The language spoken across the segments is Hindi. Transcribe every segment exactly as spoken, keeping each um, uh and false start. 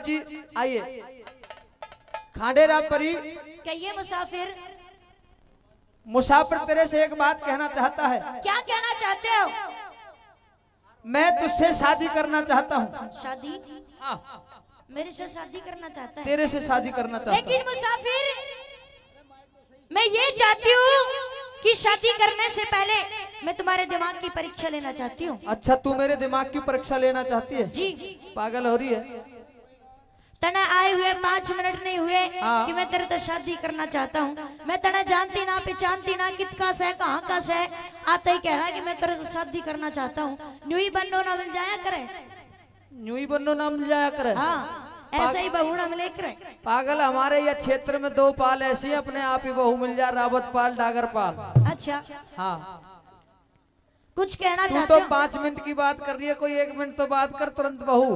जी आइए। खांडेराव परी कहिए मुसाफिर। मुसाफिर तेरे से एक बात कहना चाहता है। क्या कहना चाहते हो? मैं तुझसे शादी करना चाहता हूँ। शादी? हाँ। मेरे से शादी करना चाहता है? तेरे से शादी करना चाहता हूँ। लेकिन मुसाफिर मैं ये चाहती हूँ कि शादी करने से पहले मैं तुम्हारे दिमाग की परीक्षा लेना चाहती हूँ। अच्छा, तू मेरे दिमाग की परीक्षा लेना चाहती है? जी। पागल हो रही है? तना आए हुए पाँच मिनट नहीं हुए हाँ। कि मैं तेरे तो शादी करना चाहता हूँ। मैं तना जानती ना पहचानती ना कितका से कहाँ का से आता ही कह रहा है कि मैं तेरे से शादी करना चाहता हूँ। न्यू ही बनो ना मिल जाया करे। न्यू ही बनो ना मिल जाया करे। हाँ, ऐसा ही बहू ना मिले करे। पागल, हमारे यह क्षेत्र में दो पाल ऐसी अपने आप ही बहू मिल जाए, रावत पाल डागर पाल। अच्छा हाँ। कुछ कहना तू चाहते तो हो? पाँच मिनट की बात कर रही है, कोई एक मिनट तो बात कर, तुरंत बहू।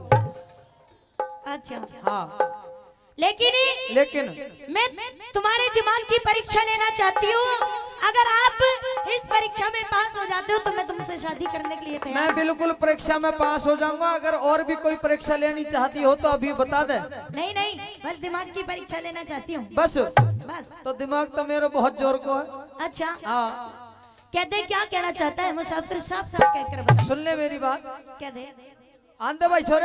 अच्छा हाँ। लेकिन लेकिन मैं तुम्हारे दिमाग की परीक्षा लेना चाहती हूँ। अगर आप इस परीक्षा में पास हो जाते हो तो मैं तुमसे शादी करने के लिए तैयार। मैं बिल्कुल परीक्षा में पास हो जाऊंगा। अगर और भी कोई परीक्षा लेनी चाहती हो तो अभी बता दे। नहीं नहीं, बस दिमाग की परीक्षा लेना चाहती हूँ। बस बस। तो दिमाग तो मेरा बहुत जोर को है। अच्छा हाँ। कह दे क्या कहना चाहता है मुसाफिर? साफ साफ कह कर बता। सुन ले मेरी बात। कह दे। आंदे भाई छोरे।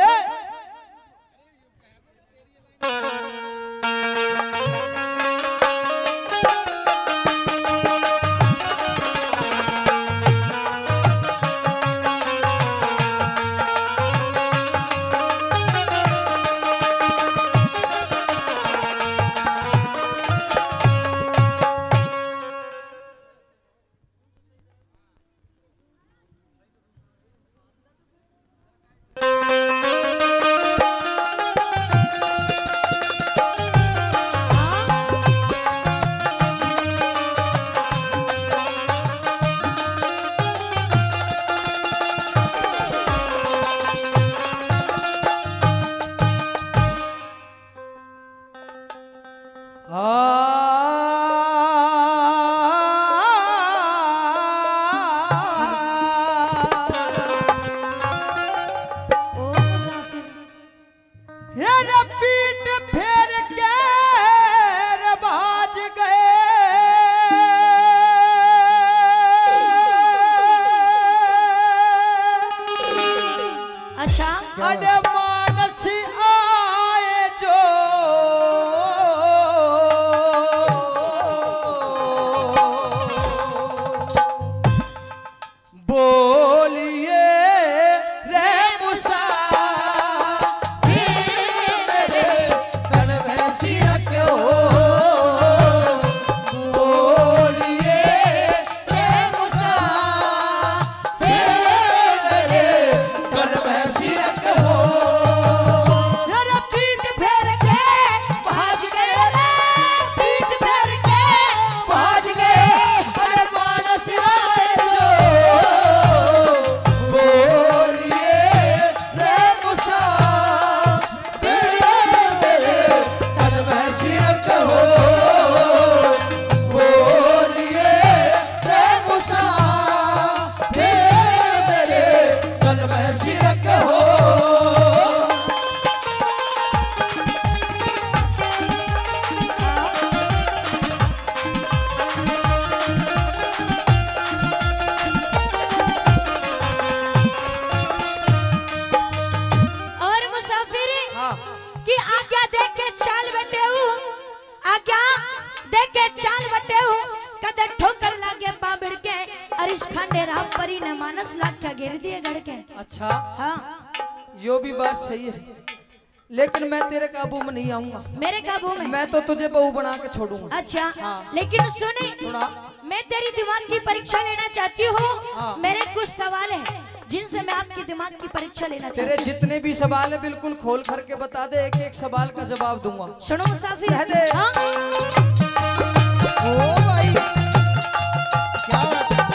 खांडेराव परी ने मानस लाठा घेर दिए गड़ के। अच्छा हाँ, यो भी बात सही है, लेकिन मैं तेरे काबू में नहीं आऊंगा। मेरे काबू में? मैं तो तुझे बहू बना के छोड़ूंगा। अच्छा हाँ। लेकिन सुने, थोड़ा मैं तेरी दिमाग की परीक्षा लेना चाहती हूँ। हाँ। मेरे कुछ सवाल हैं जिनसे मैं आपकी दिमाग की परीक्षा लेना चाहती हूँ। तेरे जितने भी सवाल है बिल्कुल खोल करके बता दे, एक एक सवाल का जवाब दूंगा। सुनो मुसाफिर, कह दे। हाँ? ओ भाई क्या बात है?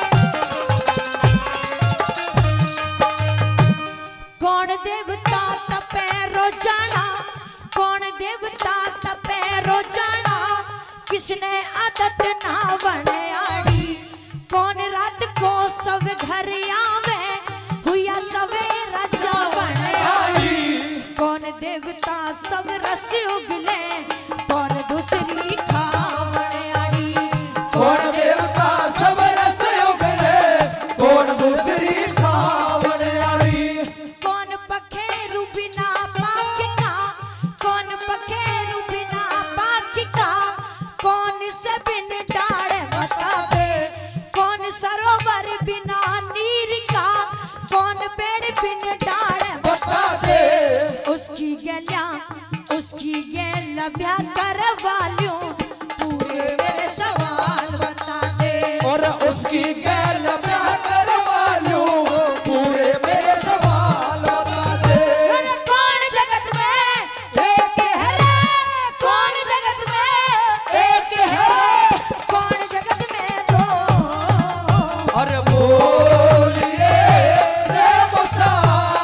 कौन देवता तपे रोजाना, कौन देवता तपे रोजाना, किसने आदत ना बने आड़ी, कौन रात को सब घर आवे, हुआ सवेरा जावण आड़ी, कौन देवता देवता सब रस उगले कौन दूसरी खावड़ियाड़ी कौन देवता सब रस उगले कौन दूसरी खावड़ियाड़ी कौन पखेरु बिना पाख का कौन पखेरु बिना पाख का कौन से बिन डाढ़ बता दे कौन सरोवर बिना नीर का कौन पेड़ बिन डाढ़ बता दे उसकी गलियां उसकी गैला ब्याह करवा लूं पूरे मेरे सवाल बता दे और उसकी गैल ब्याह करवा लूं पूरे मेरे सवाल बता दे अरे कौन जगत में एक है रे कौन जगत में एक है कौन जगत में दो अरे बोलिए रे मुसा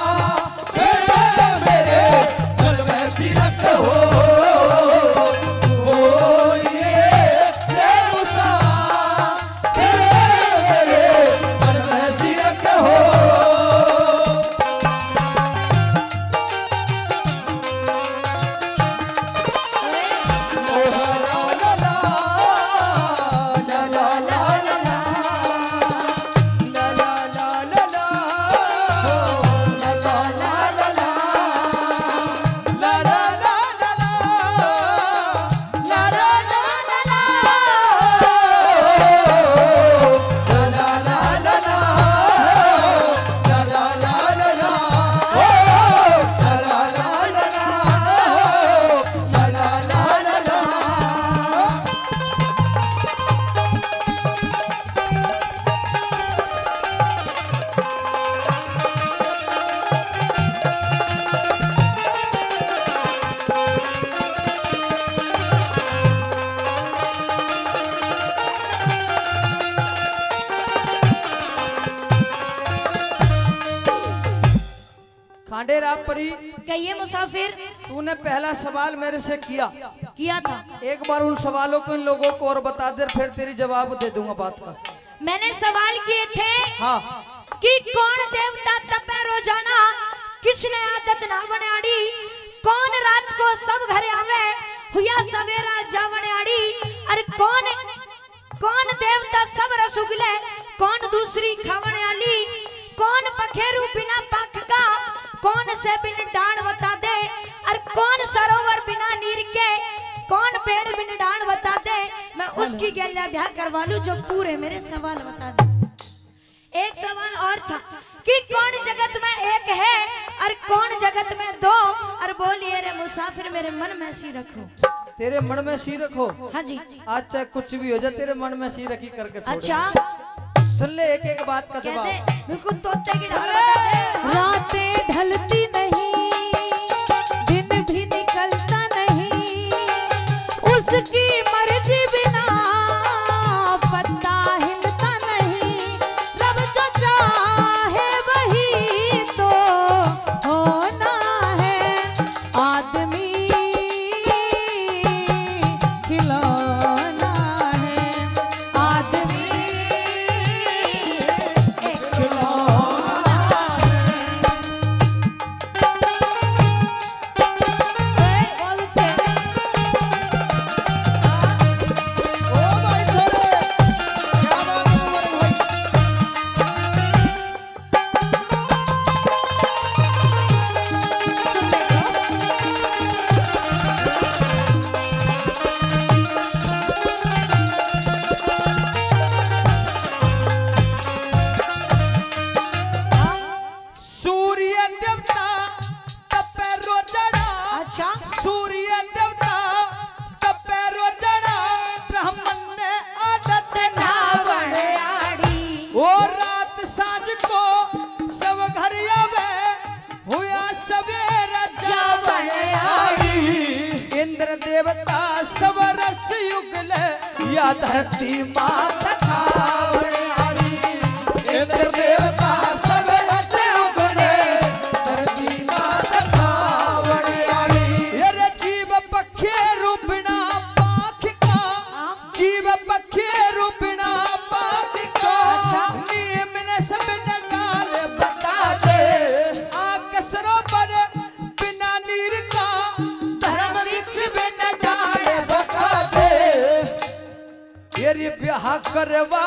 मेरे दिल में सिरत हो बोलिए रे मुसा मेरे दिल में सिरत हो खांडे राम परी, कहिए मुसाफिर। तूने पहला सवाल मेरे से किया किया था। एक बार उन सवालों को इन लोगों को और बता दे, फिर तेरी जवाब दे दूंगा बात का। मैंने सवाल किए थे हाँ कि कौन देवता तपे रोजाना, किसने आदत ना बनाड़ी, कौन रात को सब घरे आवे हुआ सवेरा जावनाड़ी, अरे कौन कौन देवता सब रस उगले, कौन दूसरी खावने आली, कौन पखेरु बिना पाख का, कौन से बिन डांड बता दे, अरे कौन सरोवर बिना नीर के, कौन पेड़ बिन डांड बता दे, मैं उसकी गैल्या ब्याह करवा लूं जो पूरे मेरे सवाल बता दे। एक सवाल और था कि कौन जगत में एक है और कौन जगत में दो, और बोलिए रे मुसाफिर मेरे मन में सी रखो। तेरे मन में सी रखो। हाँ जी। आज चाहे कुछ भी हो जाए तेरे मन में सी रखी करके छोड़। अच्छा सुन ले एक एक बात का जवाब। कहते बिल्कुल तोते की झाल बता दे। रातें ढलती नहीं, दिन भी निकलता नहीं, उसकी मर्जी बिना पत्ता हिलता नहीं, रब जो चाहे वही तो होना है, आदमी खिलौना है, आदमी एक खिलौना ओ भाई सोरे क्या बात है उमर भाई। सूर्य देवता तपे रोजड़ा, अच्छा सूर्य देवता तपे रोजड़ा, ब्राह्मण ने आदत नावड़ नावड़, आड़ी, ओ रात सांझ को सब घर आवे हुआ सवेरा जावड़ आड़ी, इंद्र देवता सब रस युगले या धरती माता खावड़ आड़ी, इंद्र देवता सब रस उगले धरती मात खावड़ आली। ये जीव पखे रूपिणा पाख का, जीव पखे रूपिणा पाख का, नियम ने सब न डाल बता दे, आग सरोवर बिना नीर का, ये ब्याह करवा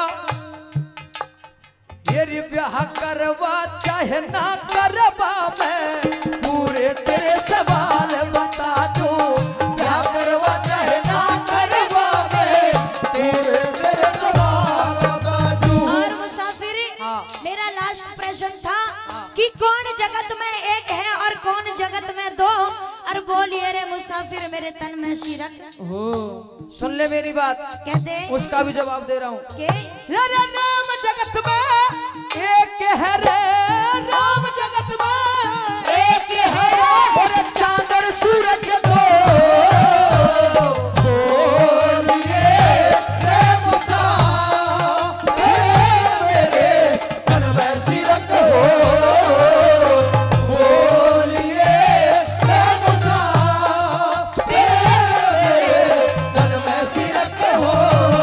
ये ब्याह करवा चाहे ना करवा मैं पूरे तेरे सवाल बता दूं। ब्याह करवा चाहे ना करवा मैं तेरे तेरे सवाल बता दूं। और मुसाफिर हाँ। मेरा लास्ट प्रश्न था कि कौन जगत में एक है और कौन जगत में दो। और बोलिए रे मुसाफिर मेरे तन में शीरक। हो सुन ले मेरी बात, कहते उसका भी जवाब दे रहा हूँ। के यारे नाम जगत में एक है रे, राम जगत में एक है और चांद और सूरज दो। बोलिए रे मुसाफिर मेरे तन में शीरक हो। बोलिए रे मुसाफिर मेरे तन में शीरक हो।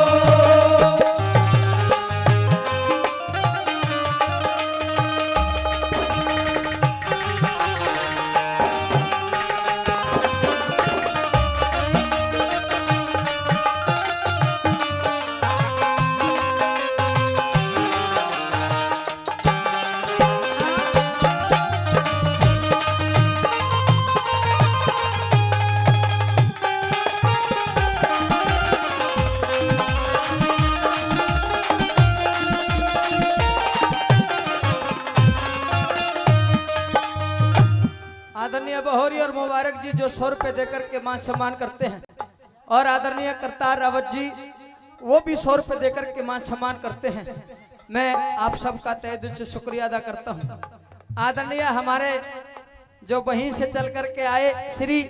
आदरणीय बहोरी और मुबारक जी जो सौ रुपए देकर के मान सम्मान करते हैं, और आदरणीय करतार रावत जी वो भी सौ रुपए देकर के मान सम्मान करते हैं। मैं आप सबका तहे दिल से शुक्रिया अदा करता हूं। आदरणीय हमारे जो वहीं से चल करके आए श्री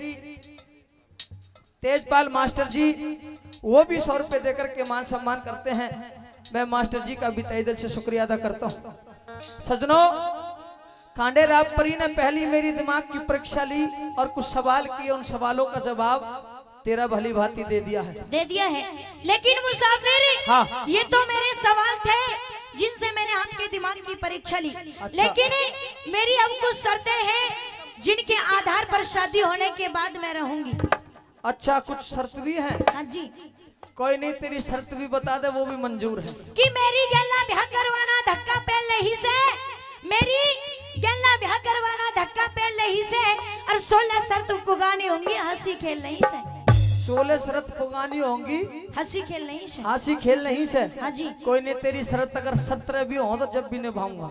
तेजपाल मास्टर जी वो भी सौ रुपए देकर के मान सम्मान करते हैं। मैं मास्टर जी का भी तहे दिल से शुक्रिया अदा करता हूं। सज्जनों, कांडे रावपरी ने पहली मेरी दिमाग की परीक्षा ली और कुछ सवाल किए, उन सवालों का जवाब तेरा भली भांति दे दिया है। दे दिया है, लेकिन मुसाफिर हाँ। ये तो मेरे सवाल थे जिनसे मैंने आपके दिमाग की परीक्षा ली। लेकिन मेरी अब कुछ शर्तें हैं जिनके आधार पर शादी होने के बाद मैं रहूंगी। अच्छा, कुछ शर्त भी है? हाँ जी। कोई नहीं, तेरी शर्त भी बता दे, वो भी मंजूर है। कि मेरी गल्ला ब्याह करवाना धक्का पहले ही से, मेरी गल्ला ब्याह करवाना धक्का पहले ही से, और सोलह शर्त पुगानी होंगी हंसी खेल नहीं से। सोलह शरत पुगानी होंगी हंसी खेल नहीं से। हंसी खेल नहीं से। हाँ जी। कोई नहीं, तेरी शर्त अगर सत्रह भी हो तो जब भी निभाऊंगा,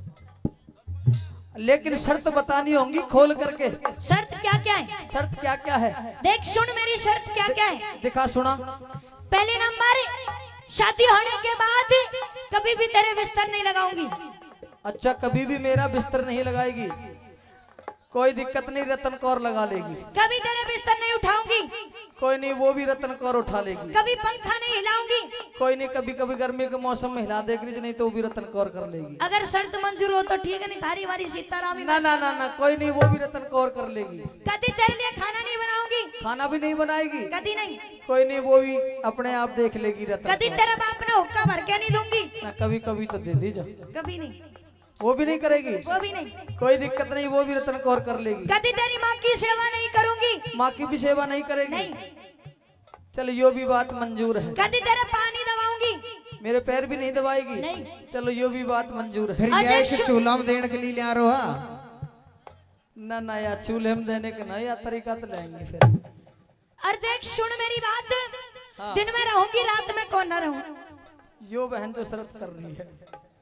लेकिन शर्त बतानी होंगी खोल करके। शर्त क्या क्या है? शर्त क्या क्या है? देख सुन, मेरी शर्त क्या क्या है। दिखा सुना। पहले नंबर, शादी होने के बाद कभी भी तेरे बिस्तर नहीं लगाऊंगी। अच्छा, कभी भी मेरा बिस्तर नहीं लगाएगी? कोई दिक्कत नहीं, रतन कौर लगा लेगी। कभी तेरे बिस्तर नहीं उठाऊंगी। कोई नहीं, वो भी रतन कौर उठा लेगी। कभी पंखा नहीं हिलाऊंगी। कोई नहीं, कभी कभी गर्मी के मौसम में हिला देगी, नहीं तो वो भी रतन कौर कर लेगी। अगर शर्त मंजूर हो तो ठीक है, नहीं थारी हमारी सीताराम ही ना ना ना ना, कोई नहीं, वो भी रतन कौर कर लेगी। कभी तेरे लिए खाना नहीं बनाऊंगी। खाना भी नहीं बनाएगी? कभी नहीं। कोई नहीं, वो भी अपने आप देख लेगी रतन कभी कौर। तेरे बाप ने हुक्का भर के नहीं दूंगी। ना, कभी कभी तो दे दी जा। कभी नहीं, वो भी नहीं करेगी? वो भी नहीं। कोई दिक्कत नहीं, वो भी रतन कौर कर लेगी। कभी तेरी माँ की सेवा नहीं करूंगी। माँ की भी सेवा नहीं करेगी? नहीं। चलो, यो भी बात मंजूर है। कभी तेरे पानी दबाऊंगी। मेरे पैर भी नहीं दबाएगी? नहीं। चलो, यो भी बात मंजूर है। फिर और यह देख एक सु- चूल्हा में देने के लिए ले आ रहा ना ना यार, चूल्हे में देने का ना या तरीका तो लेंगे फिर। और देख सुन मेरी बात, दिन में रहूंगी रात में कौन ना रहूं। यो बहन जो शरत कर रही है,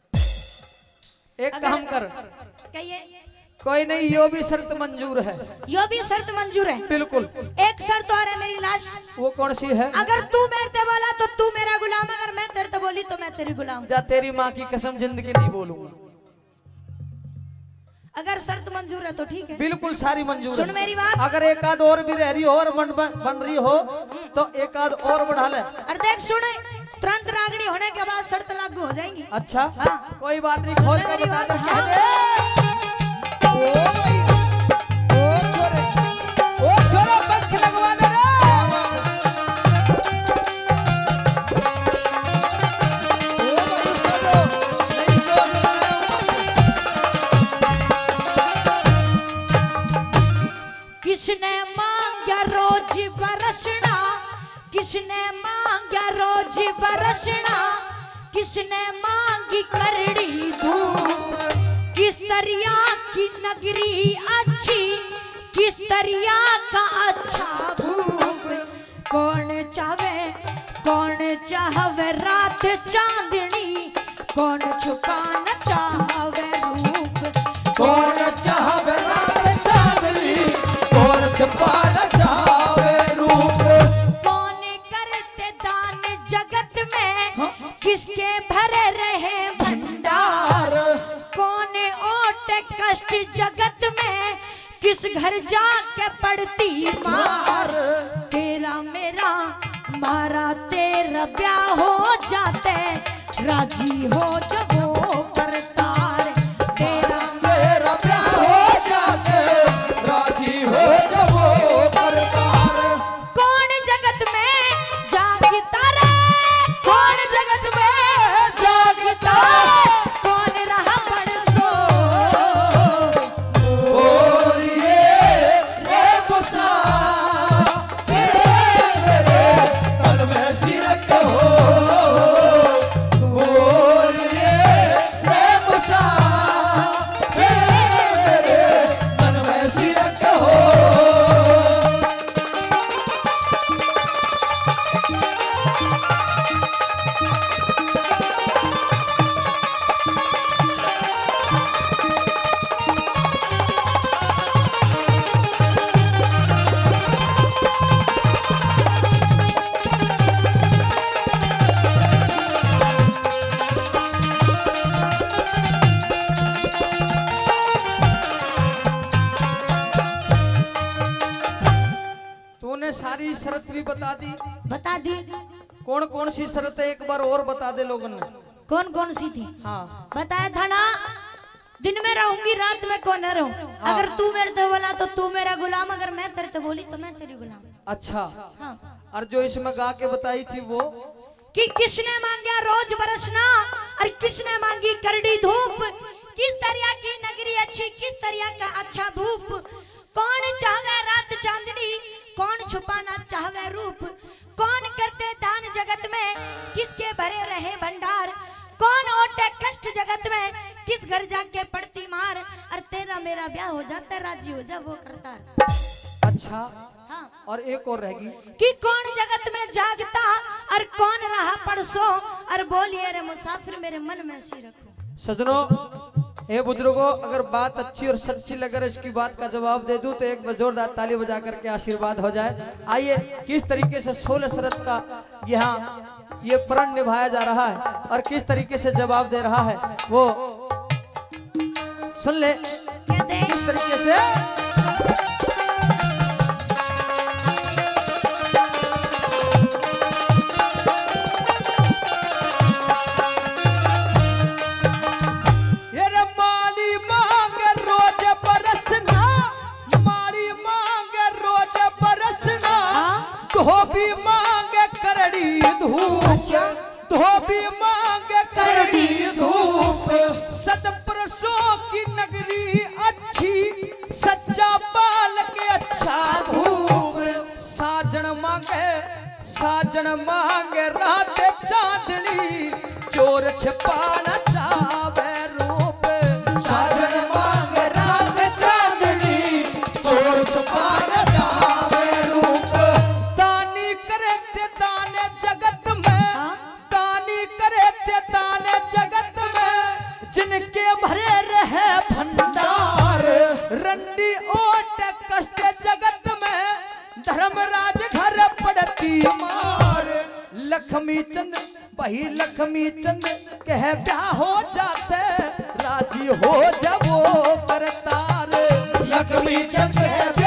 एक काम कर। कहिए। कोई नहीं, यो भी शर्त मंजूर है। यो भी शर्त मंजूर है। बिल्कुल। एक शर्त और है मेरी लास्ट। वो कौन सी है? अगर तू मेरे ते बोला तो तू मेरा गुलाम, अगर मैं तेरे ते बोली तो मैं तेरी गुलाम। जा, तेरी माँ की कसम जिंदगी नहीं बोलूंगा। अगर शर्त मंजूर है तो ठीक है। बिल्कुल सारी मंजूर सुन है। मेरी बात। अगर एक आध और भी रह रही हो और बन, बन, बन रही हो तो एक आध और बढ़ा ले। और देख सुन, तुरंत रागनी होने के बाद शर्त लागू हो जाएंगी। अच्छा, हाँ। कोई बात नहीं, खोल कर बता दे। हाँ। ओ भाई, ओ छोरे, ओ छोरा, पंख लगवा दे रे। ओ भाई, उसका जो नहीं जो करना किसने मांगा रोज बरसना, किसने मांगा रोज बरसना, किसने मांगी करड़ी धूप, किस दरिया की नगरी अच्छी, किस दरिया का अच्छा भूप, कौन चाहे कौन चाहवे रात चांदनी, कौन छुपा न चाहवे रूप, कौन चाहवे रात चांदनी, कौन छुपा न चाहवे रूप, कौन करते दान जगत में, किसके भरे रहे भंडार, कौन ओटे कष्ट जगत में, किस घर जाके पड़ती मार, तेरा मेरा मारा तेरा ब्याह हो जाते, राजी हो जब वो करतार, तेरा मेरा ब्याह हो जाते, राजी हो जब वो करतार, कौन जगत में जागता रे, कौन जगत में जागता, कौन रहा परसों, और ये रे मुसा मेरे तन में सिरक हो, और ये रे मुसा मेरे तन में सिरक हो। तूने सारी शर्त भी बता दी, बता दी कौन कौन सी शर्त है एक बार और बता दे लोगों ने। कौन कौन सी थी, हाँ बताया था ना, दिन में रहूंगी रात में कौन न रहूं, अगर तू मेरे से बोला तो तू मेरा गुलाम, अगर मैं तेरे से बोली तो मैं तेरी गुलाम। अच्छा, हाँ। और जो इसमें गा के बताई थी वो कि किसने मांगा रोज बरसना और किसने मांगी करड़ी धूप, किस दरिया की नगरी अच्छी, किस दरिया का अच्छा भूप, कौन चाहे रात चांदनी, कौन छुपाना चाहे रूप, कौन करते दान जगत में, किसके भरे रहे भंडार, कौन ओटे कष्ट जगत में, किस घर जाके पड़ती मार, और तेरा मेरा ब्याह हो जाता, राजी हो जा वो करता। अच्छा, हाँ। और एक और रहेगी कि कौन जगत में जागता और कौन रहा परसों, और बोलिए रे मुसाफिर मेरे मन में सी रखो। सजनों, हे बुजुर्गों, अगर बात अच्छी और सच्ची लगे इसकी बात का जवाब दे दूं तो एक बार जोरदार ताली बजा करके आशीर्वाद हो जाए। आइए किस तरीके से सोलह शरत का यहाँ ये प्रण निभाया जा रहा है और किस तरीके से जवाब दे रहा है वो सुन ले। कहते हैं किस तरीके से धोबी मांगे करड़ी धूप, धोबी मांगे करड़ी धूप, सतपुरुषों की नगरी अच्छी, सच्चा बाल के अच्छा भूप, साजन मांगे साजन मांगे रात चांदनी, चोर छिपाना चाहे रूप, साजन मांगे रात चांदनी, चोर छुपाना चाहे रूप, दानी करे ते दाने जगत में, दानी करे ते दाने जगत में, जिनके भरे रहे भंडार, रंडी ओट कष्ट जगत में, धर्मराज घर पड़ती मार, लक्ष्मी चंद वही लक्ष्मी चंद कह ब्याह हो जाते, राजी हो जब वो करतार, लक्ष्मी चंद